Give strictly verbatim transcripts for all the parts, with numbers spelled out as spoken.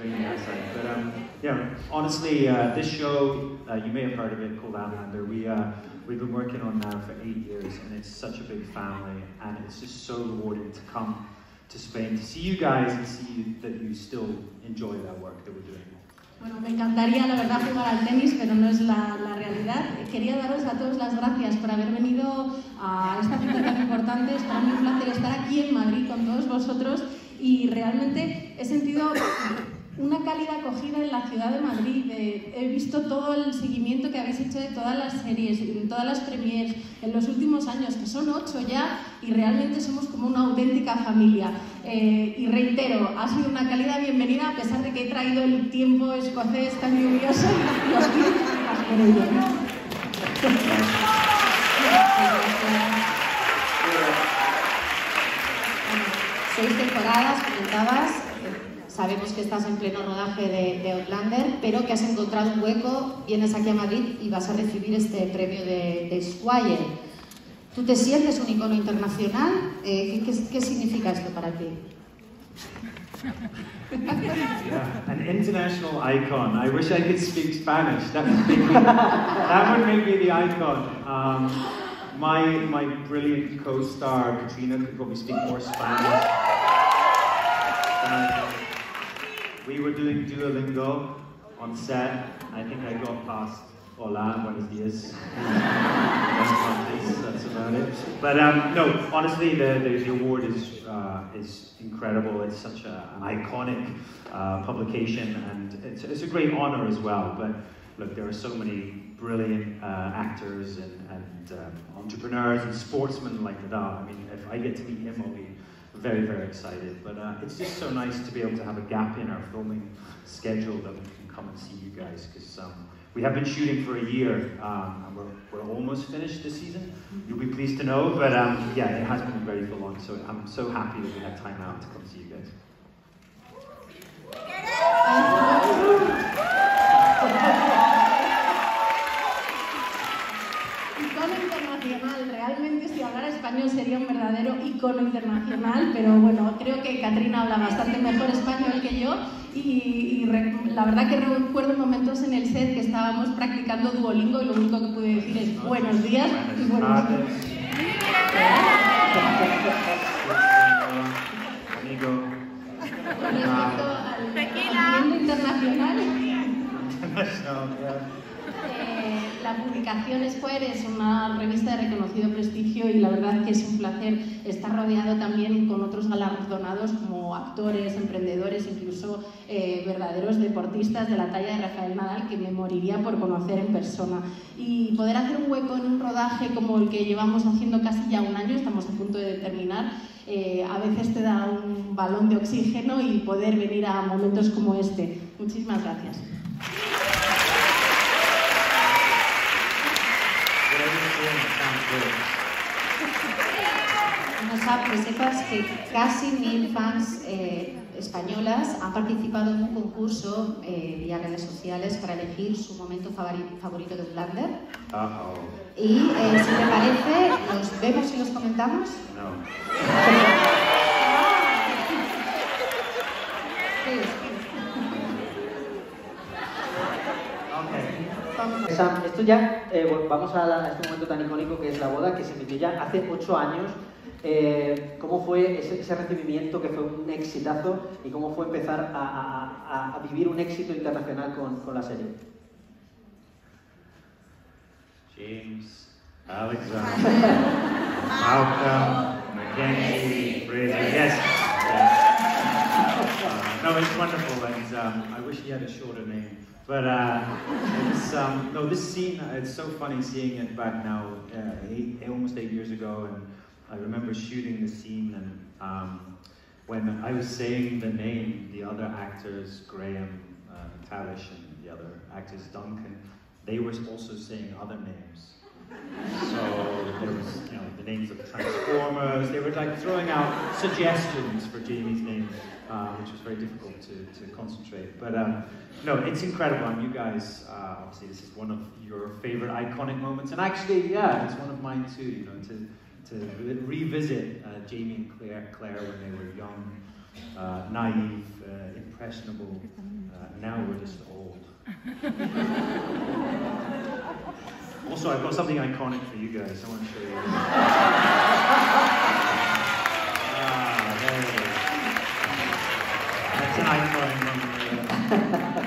waiting outside. But um, yeah, honestly, uh, this show, uh, you may have heard of it, called Outlander. We, uh, we've been working on now for eight years, and it's such a big family, and it's just so rewarding to come to Spain, to see you guys and see you, that you still enjoy that work that we're doing. Bueno, me encantaría, la verdad, jugar al tenis, pero no es la, la realidad. Quería daros a todos las gracias por haber venido a esta cita tan importante. Es para mí un placer estar aquí en Madrid con todos vosotros y realmente he sentido una cálida acogida en la ciudad de Madrid. Eh, he visto todo el seguimiento que habéis hecho de todas las series, de todas las premiers en los últimos años, que son ocho ya, y realmente somos como una auténtica familia. Eh, y reitero, ha sido una cálida bienvenida, a pesar de que he traído el tiempo escocés tan lluvioso y os pido disculpas por ello. Seis temporadas, comentabas. Sabemos que estás en pleno rodaje de, de Outlander, pero que has encontrado un hueco, vienes aquí a Madrid y vas a recibir este premio de, de Squire. ¿Tú te sientes un icono internacional? Eh, ¿qué, qué, ¿Qué significa esto para ti? Yeah, an international icon. I wish I could speak Spanish. That would make me, that would make me the icon. Um, my, my brilliant co-star, Katrina, could probably speak more Spanish than I can. We were doing Duolingo on set. I think I got past Hola, buenos días. That's about it. But um, no, honestly, the, the, the award is, uh, is incredible. It's such a, an iconic uh, publication, and it's, it's a great honor as well. But look, there are so many brilliant uh, actors and, and um, entrepreneurs and sportsmen like Nadal. I mean, if I get to meet him, I'll be very, very excited. But uh, it's just so nice to be able to have a gap in our filming schedule that we can come and see you guys, because um, we have been shooting for a year, um, and we're, we're almost finished this season. You'll be pleased to know, but um, yeah, it has been very full on, so I'm so happy that we had time out to come see you guys. Icono internacional, realmente si hablara español sería un verdadero icono internacional, pero bueno, creo que Katrina habla bastante mejor español que yo y, y re, la verdad que recuerdo momentos en el set que estábamos practicando Duolingo y lo único que pude decir es buenos días y buenos días. Amigo. Con respecto al mundo internacional, eh, la publicación Squire es una revista de reconocido prestigio y la verdad que es un placer estar rodeado también con otros galardonados como actores, emprendedores, incluso eh, verdaderos deportistas de la talla de Rafael Nadal, que me moriría por conocer en persona. Y poder hacer un hueco en un rodaje como el que llevamos haciendo casi ya un año, estamos a punto de terminar, eh, a veces te da un balón de oxígeno y poder venir a momentos como este. Muchísimas gracias. Bueno, Sap, que sepas que casi mil fans eh, españolas han participado en un concurso eh, vía redes sociales para elegir su momento favorito de Outlander. Uh-oh. Y eh, si te parece, ¿los vemos y los comentamos? No. Sam, esto ya, eh, bueno, vamos a, la, a este momento tan icónico que es la boda, que se emitió ya hace ocho años. Eh, ¿Cómo fue ese, ese recibimiento, que fue un exitazo, y cómo fue empezar a, a, a, a vivir un éxito internacional con, con la serie? James, Alexander, Malcolm, Mackenzie, Fraser, yes. yes. Uh, no, it's wonderful, and um, I wish he had a shorter name. But uh, it's, um, no, this scene, uh, it's so funny seeing it back now, uh, eight, almost eight years ago, and I remember shooting the scene, and um, when I was saying the name, the other actors, Graham, uh, Talish, and the other actors, Duncan, they were also saying other names. So there was, you know, the names of the Transformers, they were like throwing out suggestions for Jamie's name, uh, which was very difficult to, to concentrate. But um, no, it's incredible, and you guys, uh, obviously this is one of your favorite iconic moments, and actually, yeah, it's one of mine too, you know, to, to re revisit uh, Jamie and Claire, Claire when they were young, uh, naive, uh, impressionable. Uh, now we're just old. Also, I've got something iconic for you guys. I want to show you. Ah, there it is. That's an iconic moment.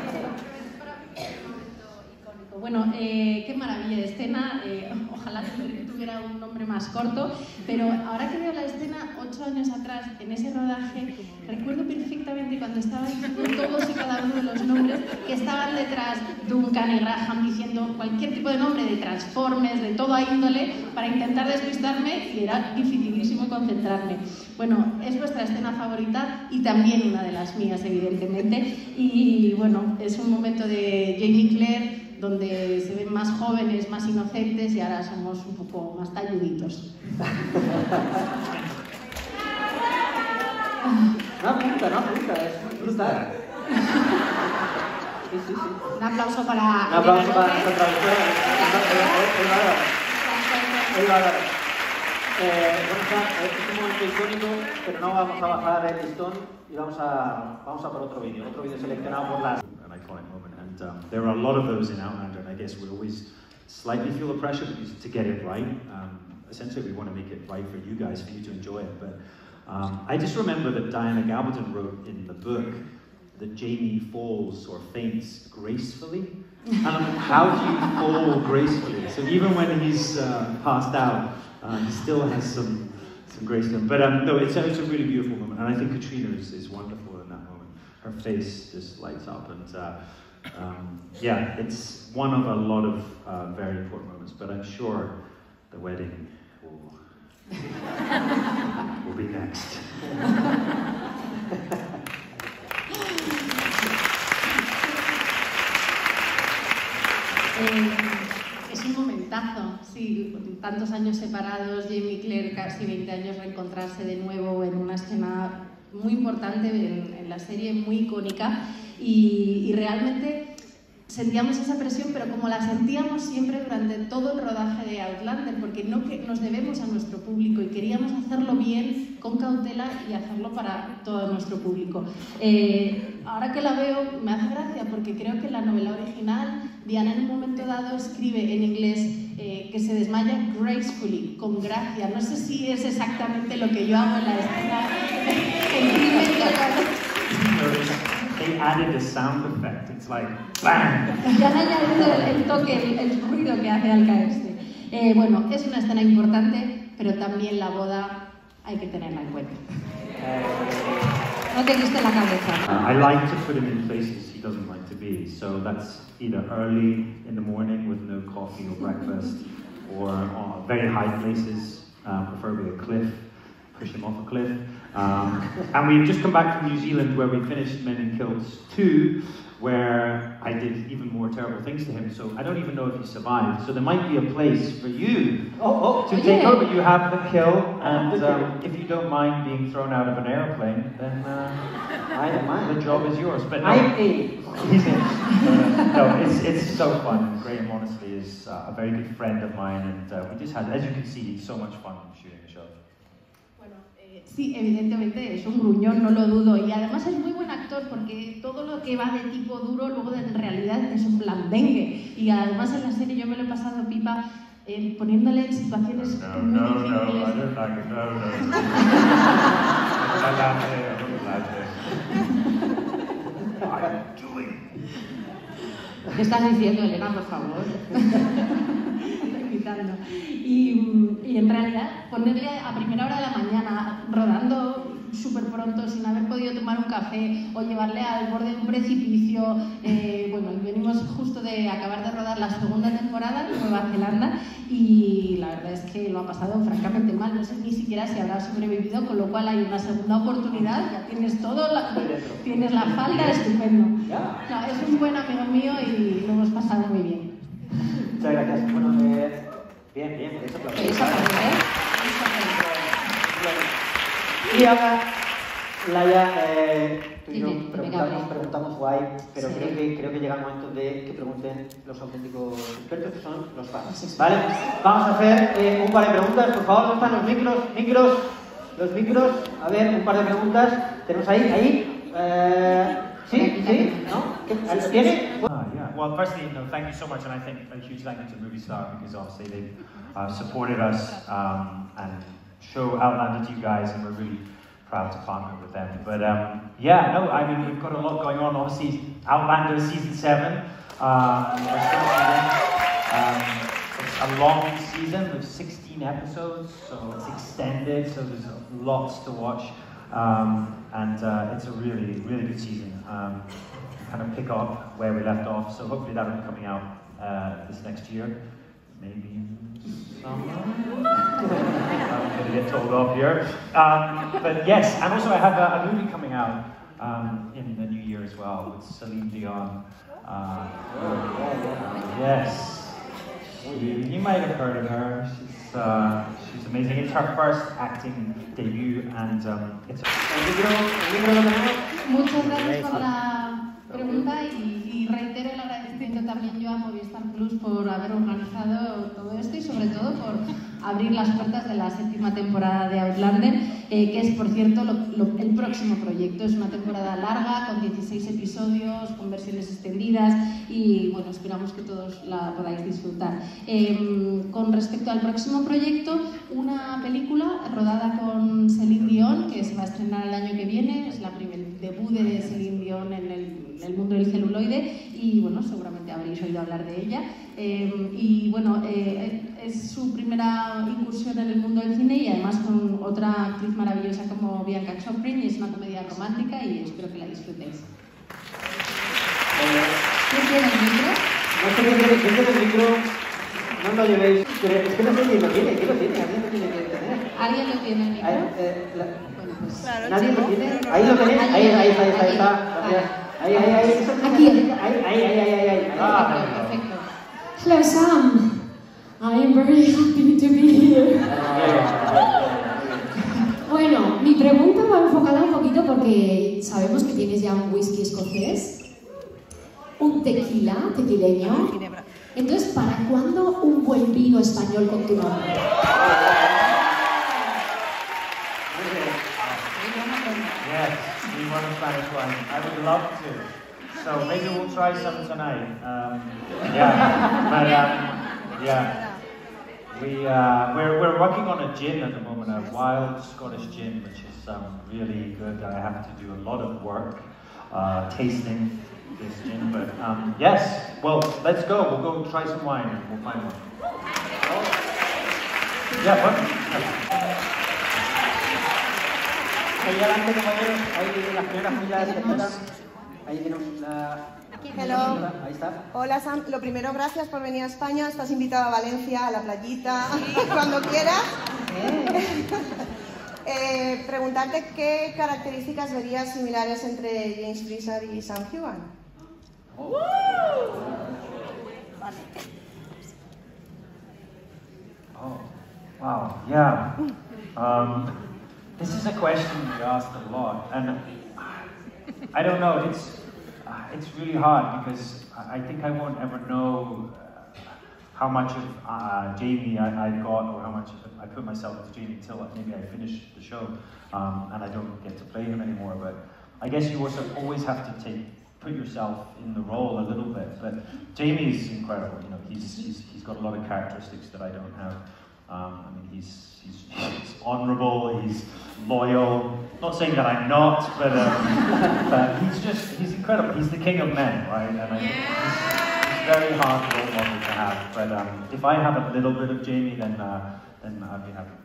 Bueno, eh, qué maravilla de escena, eh, ojalá tuviera un nombre más corto, pero ahora que veo la escena, ocho años atrás, en ese rodaje, recuerdo perfectamente cuando estaba diciendo todos y cada uno de los nombres que estaban detrás, Duncan y Graham diciendo cualquier tipo de nombre, de Transformers, de toda índole, para intentar despistarme y era dificilísimo concentrarme. Bueno, es vuestra escena favorita y también una de las mías, evidentemente, y bueno, es un momento de Jamie Claire donde se ven más jóvenes, más inocentes y ahora somos un poco más talluditos. No apunta, no apunta, es brutal. Sí, sí, sí. Un aplauso para... Un aplauso para nuestra traductora. Eh, bueno, está, es un momento icónico, pero no vamos a bajar el listón y vamos a, vamos a por otro vídeo, otro vídeo seleccionado por las... An iconic moment, and um, there are a lot of those in Outlander, and I guess we always slightly feel the pressure because to get it right. Um, essentially, we want to make it right for you guys, for you to enjoy it. But um, I just remember that Diana Gabaldon wrote in the book that Jamie falls or faints gracefully. And I'm like, how do you fall gracefully? So even when he's uh, passed out, uh, he still has some some grace to him. But um, no, it's a, it's a really beautiful moment, and I think Katrina is, is wonderful in that moment. Her face just lights up, and uh, um, yeah, it's one of a lot of uh, very important moments. But I'm sure the wedding will, will be next. Eh, es un momentazo, sí, tantos años separados, Jamie Claire casi veinte años reencontrarse de nuevo en una escena muy importante en, en la serie, muy icónica y, y realmente sentíamos esa presión, pero como la sentíamos siempre durante todo el rodaje de Outlander, porque no que nos debemos a nuestro público y queríamos hacerlo bien, con cautela y hacerlo para todo nuestro público. Eh, ahora que la veo me hace gracia porque creo que en la novela original Diana en un momento dado escribe en inglés eh, que se desmaya gracefully, con gracia. No sé si es exactamente lo que yo hago en la escena. They added a sound effect. It's like bang. Ya han añadido el, el toque, el, el ruido que hace al caerse. Eh, bueno, es una escena importante, pero también la boda hay que tenerla en cuenta. No te diste la cabeza. Uh, I like to put him in places he doesn't like to be. So that's either early in the morning with no coffee or breakfast, or uh, very high places, uh, preferably a cliff. Push him off a cliff. Um, and we've just come back from New Zealand where we finished Men in Kilts two, where I did even more terrible things to him. So I don't even know if he survived. So there might be a place for you oh, oh, to oh, take yeah. over. You have the kill, and um, if you don't mind being thrown out of an airplane, then uh, I don't mind. The job is yours. But no, I'm in. He's in. Uh, no, it's it's so fun. And Graham honestly is uh, a very good friend of mine, and uh, we just had, as you can see, so much fun shooting the show. Sí, evidentemente es un gruñón, no lo dudo, y además es muy buen actor porque todo lo que va de tipo duro luego en realidad es un blandengue, y además en la serie yo me lo he pasado pipa eh, poniéndole en situaciones No, muy no, difíciles. no, I don't like it, no, no. I'm doing. ¿Qué estás diciendo, Elena, por favor? Y, y en realidad ponerle a primera hora de la mañana rodando súper pronto sin haber podido tomar un café o llevarle al borde de un precipicio, eh, bueno, venimos justo de acabar de rodar la segunda temporada en Nueva Zelanda y la verdad es que lo ha pasado francamente mal, no sé ni siquiera si habrá sobrevivido, con lo cual hay una segunda oportunidad, ya tienes todo, la, tienes la falda, estupendo. No, es un buen amigo mío y lo hemos pasado muy bien. Muchas gracias. Bueno, eh, bien, bien, eso aplauso. Eso aplauso, Y ahora, Laia, eh, tú y yo Dime, preguntamos, dime, preguntamos guay, pero sí. creo, que, creo que llega el momento de que pregunten los auténticos expertos, que son los fans. ¿Vale? Vamos a hacer eh, un par de preguntas, por favor, ¿dónde están los micros? Micros, los micros, a ver, un par de preguntas. Tenemos ahí, ahí. Eh, ¿Sí? ¿No? ¿Qué? ¿Lo tiene? Ah, yeah. Well, firstly, no, thank you so much, and I think a huge thank you to Movistar because obviously they've uh, supported us um, and show Outlander to you guys, and we're really proud to partner with them. But um, yeah, no, I mean we've got a lot going on. Obviously, Outlander season seven. Uh, we're still shooting. Um, it's a long season with sixteen episodes, so it's extended. So there's lots to watch, um, and uh, it's a really, really good season. Um, kind of pick up where we left off. So hopefully that'll be coming out uh, this next year, maybe in summer. I'm going to get told off here. Um, but yes, and also I have a, a movie coming out um, in the new year as well with Celine Dion. Uh, uh, yes, you, you might have heard of her. She's uh, she's amazing. It's her first acting debut, and um, it's. Muchas gracias por la pregunta y, y reitero el agradecimiento también yo a Movistar Plus por haber organizado todo esto y sobre todo por abrir las puertas de la séptima temporada de Outlander, eh, que es por cierto lo, lo, el próximo proyecto. Es una temporada larga con dieciséis episodios, con versiones extendidas y bueno, esperamos que todos la podáis disfrutar. Eh, con respecto al próximo proyecto, una película rodada con Celine Dion que se va a estrenar el año que viene, es la primer debut de Celine Dion en el en el mundo del celuloide y bueno, seguramente habréis oído hablar de ella. Eh, y bueno, eh, es su primera incursión en el mundo del cine y además con otra actriz maravillosa como Bianca Choprin, y es una comedia romántica y espero que la disfrutéis. ¿Quién tiene el micro? No sé quién tiene, quién tiene el micro, no lo llevéis. Es que no sé quién lo tiene, ¿quién lo tiene? Alguien lo tiene que tener. ¿Alguien lo tiene el micro? Ahí, eh, la... Bueno, pues... Claro, ¿Nadie chico. lo tiene? Ahí lo tenéis, ahí, ahí, ahí, ahí, ahí está. Gracias. Ahí, ahí, ahí, eso tiene Aquí. que- ahí, ahí, ahí, ahí, ahí. Ah, Perfecto. Hello, Sam. I am very happy to be here. Bueno, mi pregunta va enfocada un poquito porque sabemos que tienes ya un whisky escocés, un tequila tequileño. Ginebra. Entonces, ¿para cuándo un buen vino español con tu nombre? Yes, we want a Spanish wine. I would love to. So maybe we'll try some tonight. Um, yeah, but um, yeah, we uh, we're we're working on a gin at the moment, a wild Scottish gin, which is um, really good. I have to do a lot of work uh, tasting this gin, but um, yes. Well, let's go. We'll go try some wine and we'll find one. Yeah, what? Ahí adelante, compañeros, ahí tienen las primeras filas, etcétera. Ahí tenemos la... Hello. Ahí está. Hola Sam, lo primero, gracias por venir a España. Estás invitado a Valencia, a la playita, cuando quieras. Eh, preguntarte qué características verías similares entre James Fraser y Sam Heughan. Oh, wow, yeah. Um, this is a question we asked a lot, and I don't know. It's uh, it's really hard because I I think I won't ever know uh, how much of uh, Jamie I, I got or how much of I put myself into Jamie until maybe I finish the show um, and I don't get to play him anymore. But I guess you also always have to take put yourself in the role a little bit. But Jamie is incredible. You know, he's he's he's got a lot of characteristics that I don't have. Um, I mean, he's, he's, he's honourable, he's loyal. Not saying that I'm not, but, um, but he's just, he's incredible. He's the king of men, right? And I think he's, he's very hard role model to have. But um, if I have a little bit of Jamie, then, uh, then I'd be happy.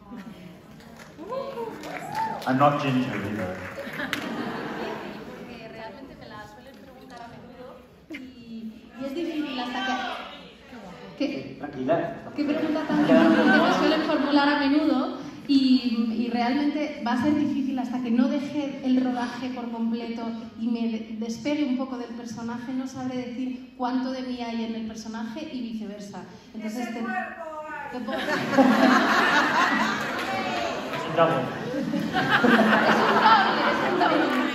I'm not ginger either. Realmente me la suelen preguntar a menudo y, y es difícil hasta que... que Tranquila. Qué pregunta tan difícil que me suelen formular a menudo y, y realmente va a ser difícil hasta que no deje el rodaje por completo y me de- despegue un poco del personaje, no sabré decir cuánto de mí hay en el personaje y viceversa. Entonces, te, te puedo- It's a double. es un doble, es un doble.